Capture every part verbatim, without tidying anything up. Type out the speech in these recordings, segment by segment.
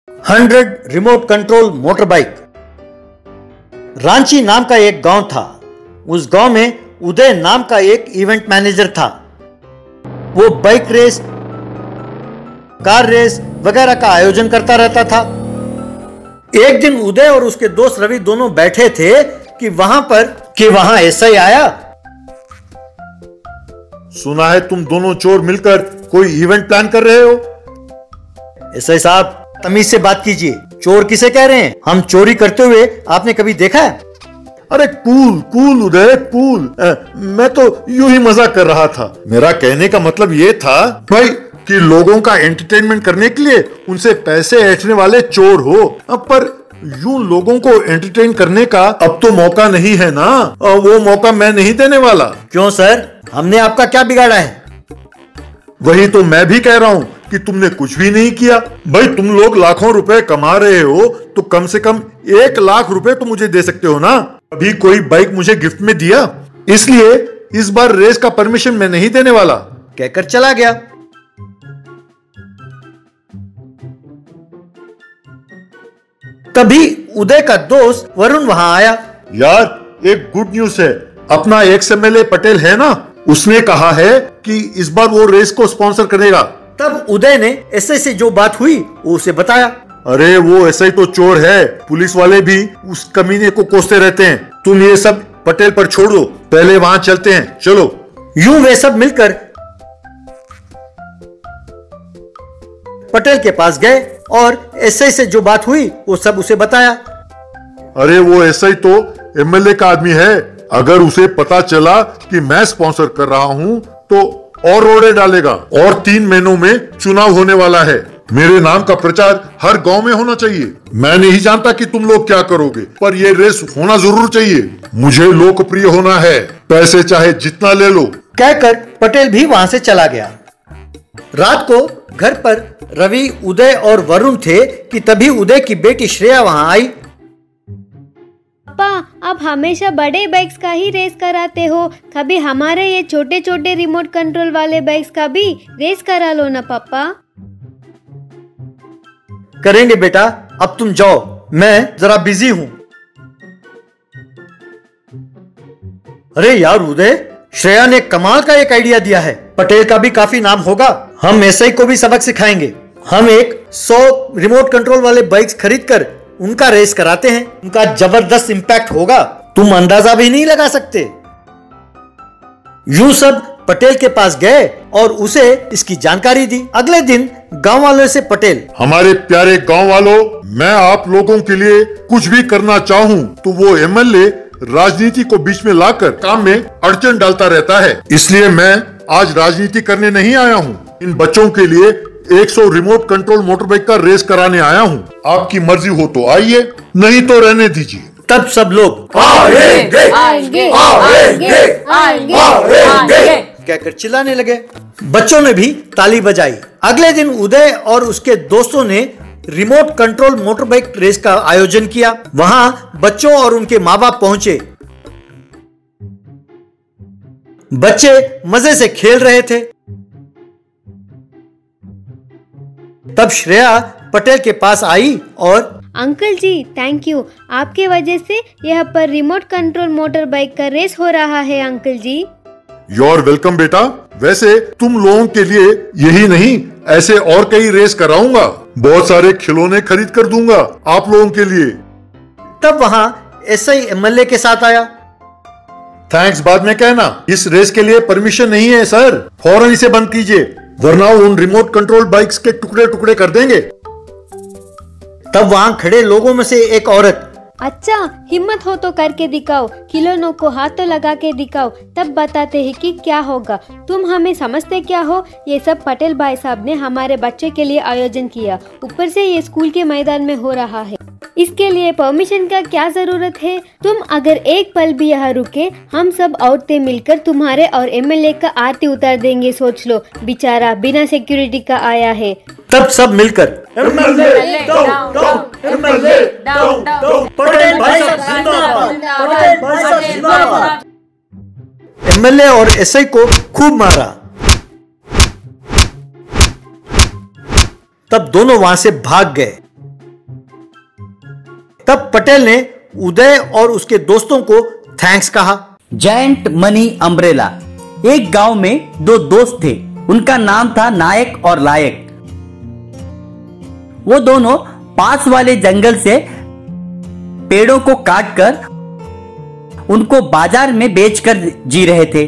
Hundred remote control motor bike. Ranchi नाम का एक गांव था। उस गांव में उदय नाम का एक इवेंट मैनेजर था। वो बाइक रेस, कार रेस वगैरह का आयोजन करता रहता था। एक दिन उदय और उसके दोस्त रवि दोनों बैठे थे कि वहां पर कि वहां एसआई आया। सुना है तुम दोनों चोर मिलकर कोई इवेंट प्लान कर रहे हो। एसआई साहब, तमीज से बात कीजिए। चोर किसे कह रहे हैं? हम चोरी करते हुए आपने कभी देखा है? अरे कूल कूल उदय कूल। मैं तो यूं ही मजाक कर रहा था। मेरा कहने का मतलब ये था भाई कि लोगों का एंटरटेनमेंट करने के लिए उनसे पैसे ऐंठने वाले चोर हो। पर यूं लोगों को एंटरटेन करने का अब तो मौका नहीं है ना। वो मौका मैं नहीं देने वाला। क्यों सर, हमने आपका क्या बिगाड़ा है? वही तो मैं भी कह रहा हूँ कि तुमने कुछ भी नहीं किया। भाई तुम लोग लाखों रुपए कमा रहे हो तो कम से कम एक लाख रुपए तो मुझे दे सकते हो ना। अभी कोई बाइक मुझे गिफ्ट में दिया, इसलिए इस बार रेस का परमिशन मैं नहीं देने वाला, कहकर चला गया। तभी उदय का दोस्त वरुण वहां आया। यार एक गुड न्यूज है। अपना एक्स एमएलए पटेल है ना, उसने कहा है कि इस बार वो रेस को स्पॉन्सर करेगा। तब उदय ने एसआई से जो बात हुई वो उसे बताया। अरे वो एसआई तो चोर है, पुलिस वाले भी उस कमीने को कोसते रहते हैं। तुम ये सब पटेल पर छोड़ दो, पहले वहां चलते हैं, चलो। यूं वे सब मिलकर पटेल के पास गए और एसआई से जो बात हुई वो सब उसे बताया। अरे वो एसआई तो एमएलए का आदमी है। अगर उसे पता चला कि मैं स्पॉन्सर कर रहा हूँ तो और रोड़े डालेगा। और तीन महीनों में चुनाव होने वाला है। मेरे नाम का प्रचार हर गांव में होना चाहिए। मैं नहीं जानता कि तुम लोग क्या करोगे, पर ये रेस होना जरूर चाहिए। मुझे लोकप्रिय होना है, पैसे चाहे जितना ले लो। कहकर पटेल भी वहां से चला गया। रात को घर पर रवि, उदय और वरुण थे कि तभी उदय की बेटी श्रेया वहां आई। पापा, आप हमेशा बड़े बाइक्स का ही रेस कराते हो, कभी हमारे ये छोटे छोटे रिमोट कंट्रोल वाले बाइक्स का भी रेस करा लो ना पापा। करेंगे बेटा, अब तुम जाओ, मैं जरा बिजी हूँ। अरे यार उदय, श्रेया ने कमाल का एक आइडिया दिया है। पटेल का भी काफी नाम होगा। हम एसआई को भी सबक सिखाएंगे। हम एक सौ रिमोट कंट्रोल वाले बाइक्स खरीद कर उनका रेस कराते हैं। उनका जबरदस्त इंपैक्ट होगा, तुम अंदाजा भी नहीं लगा सकते। यूं सब पटेल के पास गए और उसे इसकी जानकारी दी। अगले दिन गांव वालों से पटेल, हमारे प्यारे गांव वालों, मैं आप लोगों के लिए कुछ भी करना चाहूँ तो वो एमएलए राजनीति को बीच में लाकर काम में अड़चन डालता रहता है। इसलिए मैं आज राजनीति करने नहीं आया हूँ। इन बच्चों के लिए एक सौ रिमोट कंट्रोल मोटर बाइक का रेस कराने आया हूँ। आपकी मर्जी हो तो आइए, नहीं तो रहने दीजिए। तब सब लोग आएंगे, आएंगे, आएंगे, आएंगे, आएंगे कहकर चिल्लाने लगे। बच्चों ने भी ताली बजाई। अगले दिन उदय और उसके दोस्तों ने remote control motor bike race का आयोजन किया। वहां बच्चों और उनके माँ बाप पहुंचे। बच्चे मजे से खेल रहे थे। तब श्रेया पटेल के पास आई और अंकल जी, थैंक यू, आपके वजह से यहाँ पर रिमोट कंट्रोल मोटर बाइक का रेस हो रहा है uncle ji. You are welcome बेटा। वैसे तुम लोगों के लिए यही नहीं, ऐसे और कई रेस कराऊंगा। बहुत सारे खिलौने खरीद कर दूंगा आप लोगों के लिए। तब वहां एसआई एमएलए के साथ आया। थैंक्स बाद में कहना। इस रेस के लिए परमिशन नहीं है सर, फौरन इसे बंद कीजिए, वरना उन रिमोट कंट्रोल बाइक्स के टुकड़े टुकड़े कर देंगे। तब वहां खड़े लोगों में से एक औरत, अच्छा, हिम्मत हो तो करके दिखाओ, खिलौनों को हाथ तो लगा के दिखाओ, तब बताते हैं कि क्या होगा। तुम हमें समझते क्या हो? ये सब पटेल भाई साहब ने हमारे बच्चे के लिए आयोजन किया, ऊपर से ये स्कूल के मैदान में हो रहा है। इसके लिए परमिशन का क्या जरूरत है? तुम अगर एक पल भी यहाँ रुके, हम सब औरतें मिलकर तुम्हारे और एमएलए का आरती उतार देंगे। सोच लो, बेचारा बिना सिक्योरिटी का आया है। तब सब मिलकर MLA down down, MLA down down, Patel भाई साहब जिंदाबाद, पटेल भाई साहब जिंदाबाद। एमएलए और एसआई को खूब मारा। तब दोनों वहां से भाग गए। तब पटेल ने उदय और उसके दोस्तों को थैंक्स कहा। Giant money umbrella. एक गांव में दो दोस्त थे, उनका नाम था नायक और लायक। वो दोनों पास वाले जंगल से पेड़ों को काटकर उनको बाजार में बेचकर जी रहे थे।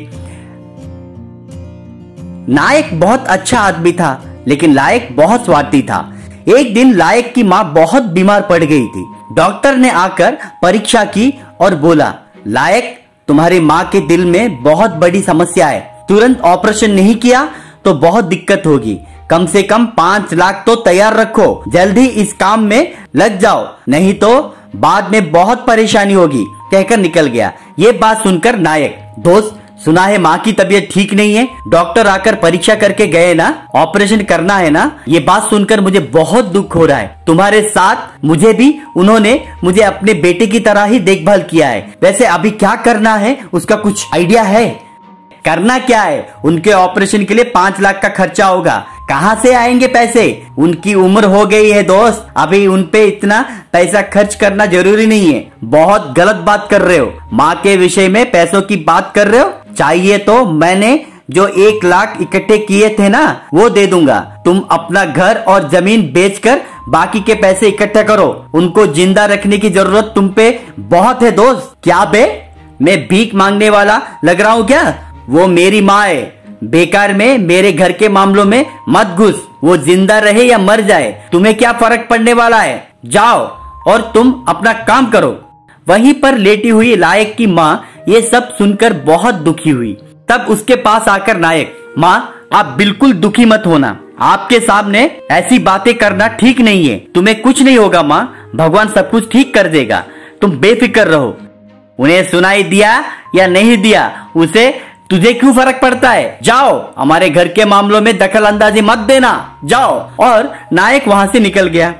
नायक बहुत अच्छा आदमी था, लेकिन लायक बहुत स्वार्थी था। एक दिन लायक की मां बहुत बीमार पड़ गई थी। डॉक्टर ने आकर परीक्षा की और बोला, लायक, तुम्हारी मां के दिल में बहुत बड़ी समस्या है। तुरंत ऑपरेशन नहीं किया तो बहुत दिक्कत होगी। कम से कम पांच लाख तो तैयार रखो। जल्दी इस काम में लग जाओ, नहीं तो बाद में बहुत परेशानी होगी, कहकर निकल गया। ये बात सुनकर नायक, दोस्त सुना है माँ की तबीयत ठीक नहीं है, डॉक्टर आकर परीक्षा करके गए ना, ऑपरेशन करना है ना। ये बात सुनकर मुझे बहुत दुख हो रहा है। तुम्हारे साथ मुझे भी उन्होंने मुझे अपने बेटे की तरह ही देखभाल किया है। वैसे अभी क्या करना है, उसका कुछ आइडिया है? करना क्या है, उनके ऑपरेशन के लिए पांच लाख का खर्चा होगा। कहाँ से आएंगे पैसे? उनकी उम्र हो गई है दोस्त, अभी उनपे इतना पैसा खर्च करना जरूरी नहीं है। बहुत गलत बात कर रहे हो। माँ के विषय में पैसों की बात कर रहे हो। चाहिए तो मैंने जो एक लाख इकट्ठे किए थे ना, वो दे दूंगा। तुम अपना घर और जमीन बेचकर बाकी के पैसे इकट्ठा करो। उनको जिंदा रखने की जरूरत तुम पे बहुत है दोस्त। क्या बे, मैं भीख मांगने वाला लग रहा हूँ क्या? वो मेरी माँ है। बेकार में मेरे घर के मामलों में मत घुस। वो जिंदा रहे या मर जाए, तुम्हें क्या फर्क पड़ने वाला है? जाओ और तुम अपना काम करो। वहीं पर लेटी हुई लायक की माँ ये सब सुनकर बहुत दुखी हुई। तब उसके पास आकर नायक, माँ आप बिल्कुल दुखी मत होना, आपके सामने ऐसी बातें करना ठीक नहीं है। तुम्हें कुछ नहीं होगा माँ, भगवान सब कुछ ठीक कर देगा, तुम बेफिक्र रहो। उन्हें सुनाई दिया या नहीं दिया, उसे तुझे क्यों फर्क पड़ता है? जाओ, हमारे घर के मामलों में दखल अंदाजी मत देना, जाओ। और नायक वहां से निकल गया।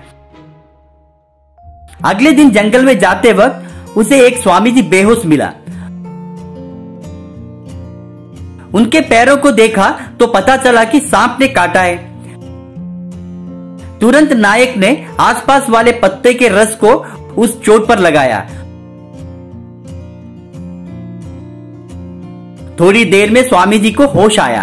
अगले दिन जंगल में जाते वक्त उसे एक स्वामी जी बेहोश मिला। उनके पैरों को देखा तो पता चला कि सांप ने काटा है। तुरंत नायक ने आसपास वाले पत्ते के रस को उस चोट पर लगाया। थोड़ी देर में स्वामी जी को होश आया।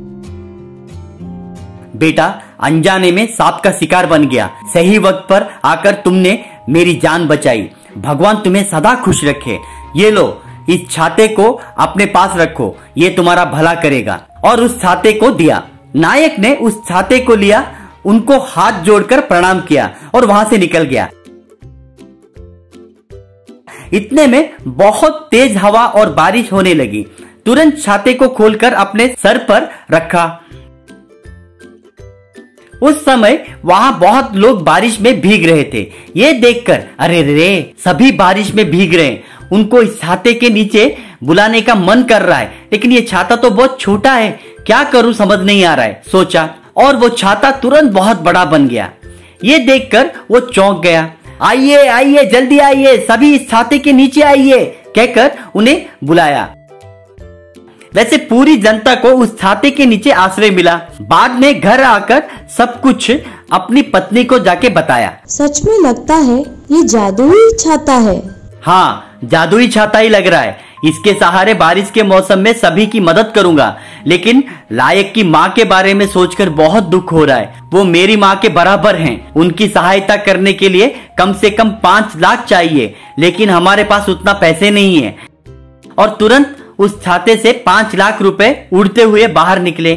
बेटा, अनजाने में सांप का शिकार बन गया। सही वक्त पर आकर तुमने मेरी जान बचाई। भगवान तुम्हें सदा खुश रखे। ये लो, इस छाते को अपने पास रखो, ये तुम्हारा भला करेगा। और उस छाते को दिया। नायक ने उस छाते को लिया, उनको हाथ जोड़कर प्रणाम किया और वहां से निकल गया। इतने में बहुत तेज हवा और बारिश होने लगी। तुरंत छाते को खोलकर अपने सर पर रखा। उस समय वहां बहुत लोग बारिश में भीग रहे थे। ये देखकर, अरे रे, सभी बारिश में भीग रहे हैं। उनको इस छाते के नीचे बुलाने का मन कर रहा है, लेकिन ये छाता तो बहुत छोटा है, क्या करूं समझ नहीं आ रहा है, सोचा। और वो छाता तुरंत बहुत बड़ा बन गया। ये देखकर वो चौंक गया। आइए आइए, जल्दी आइए, सभी इस छाते के नीचे आइए, कहकर उन्हें बुलाया। वैसे पूरी जनता को उस छाते के नीचे आश्रय मिला। बाद में घर आकर सब कुछ अपनी पत्नी को जाके बताया। सच में लगता है ये जादुई छाता है। हाँ, जादुई छाता ही लग रहा है। इसके सहारे बारिश के मौसम में सभी की मदद करूंगा। लेकिन लायक की माँ के बारे में सोचकर बहुत दुख हो रहा है। वो मेरी माँ के बराबर हैं। उनकी सहायता करने के लिए कम से कम पांच लाख चाहिए, लेकिन हमारे पास उतना पैसे नहीं है। और तुरंत उस छाते से पांच लाख रुपए उड़ते हुए बाहर निकले।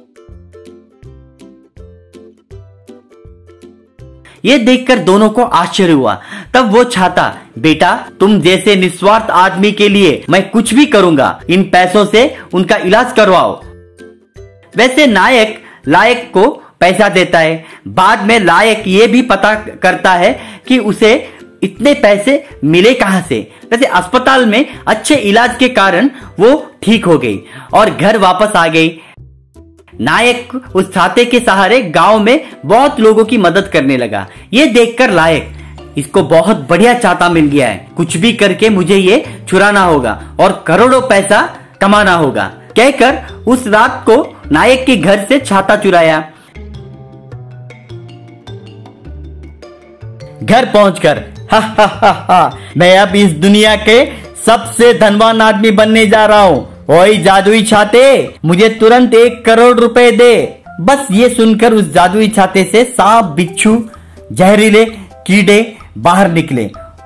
ये देखकर दोनों को आश्चर्य हुआ। तब वो छाता, बेटा, तुम जैसे निस्वार्थ आदमी के लिए मैं कुछ भी करूंगा, इन पैसों से उनका इलाज करवाओ। वैसे नायक लायक को पैसा देता है। बाद में लायक ये भी पता करता है कि उसे इतने पैसे मिले कहां से। वैसे अस्पताल में अच्छे इलाज के कारण वो ठीक हो गई और घर वापस आ गई। नायक उस छाते के सहारे गांव में बहुत लोगों की मदद करने लगा। ये देखकर लायक, इसको बहुत बढ़िया छाता मिल गया है, कुछ भी करके मुझे ये चुराना होगा और करोड़ों पैसा कमाना होगा, कहकर उस रात को नायक के घर से छाता चुराया। घर पहुंचकर हा हा हा हा मैं अब इस दुनिया के सबसे धनवान आदमी बनने जा रहा हूँ। ओए जादुई छाते, मुझे तुरंत एक करोड़ रुपए दे। बस ये सुनकर उस जादुई छाते से सांप, बिच्छू, जहरीले कीड़े बाहर निकले।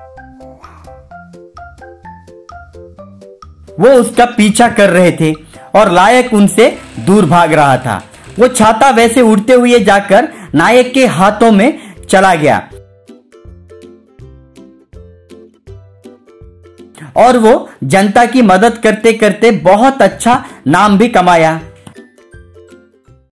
वो उसका पीछा कर रहे थे और लायक उनसे दूर भाग रहा था। वो छाता वैसे उड़ते हुए जाकर नायक के हाथों में चला गया और वो जनता की मदद करते करते बहुत अच्छा नाम भी कमाया।